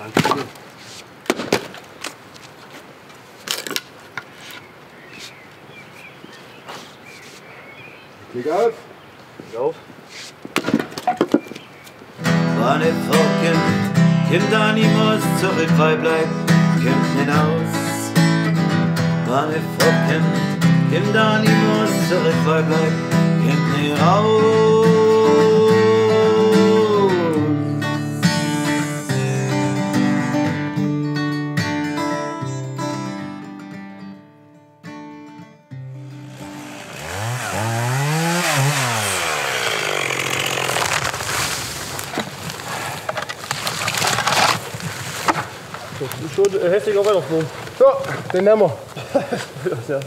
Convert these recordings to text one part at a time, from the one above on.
Danke. Klick auf. Klick auf. War nicht Völkchen, kommt da niemals zurück, weil bleibt, kommt nicht aus. War nicht Völkchen, kommt da niemals zurück, weil bleibt, kommt nicht raus. Schon hässlicher Weihnachtsbaum. So, den nehmen wir. Ja.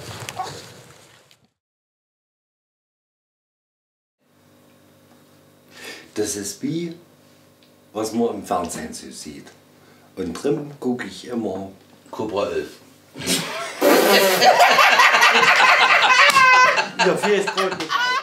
Das ist wie, was man im Fernsehen so sieht. Und drin gucke ich immer Cobra 11. Ja, viel ist Brot nicht.